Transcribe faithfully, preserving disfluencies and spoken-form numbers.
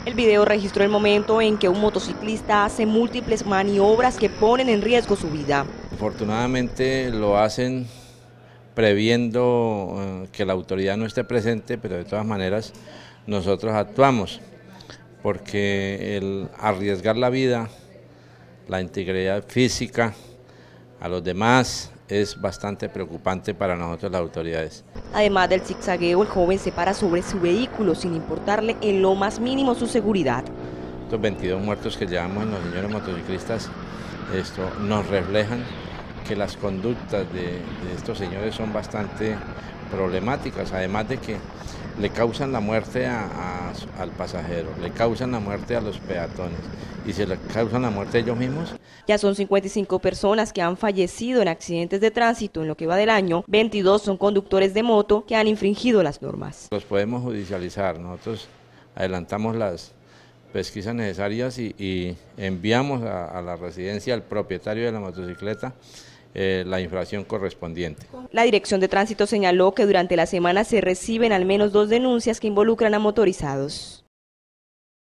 El video registró el momento en que un motociclista hace múltiples maniobras que ponen en riesgo su vida. Afortunadamente lo hacen previendo eh, que la autoridad no esté presente, pero de todas maneras nosotros actuamos, porque el arriesgar la vida, la integridad física a los demás es bastante preocupante para nosotros las autoridades. Además del zigzagueo, el joven se para sobre su vehículo sin importarle en lo más mínimo su seguridad. Estos veintidós muertos que llevamos en los señores motociclistas, esto nos reflejan que las conductas de, de estos señores son bastante problemáticas, además de que le causan la muerte a, a, al pasajero, le causan la muerte a los peatones y se le causan la muerte a ellos mismos. Ya son cincuenta y cinco personas que han fallecido en accidentes de tránsito en lo que va del año, veintidós son conductores de moto que han infringido las normas. Los podemos judicializar, nosotros adelantamos las pesquisas necesarias y, y enviamos a, a la residencia del propietario de la motocicleta eh, la infracción correspondiente. La Dirección de Tránsito señaló que durante la semana se reciben al menos dos denuncias que involucran a motorizados.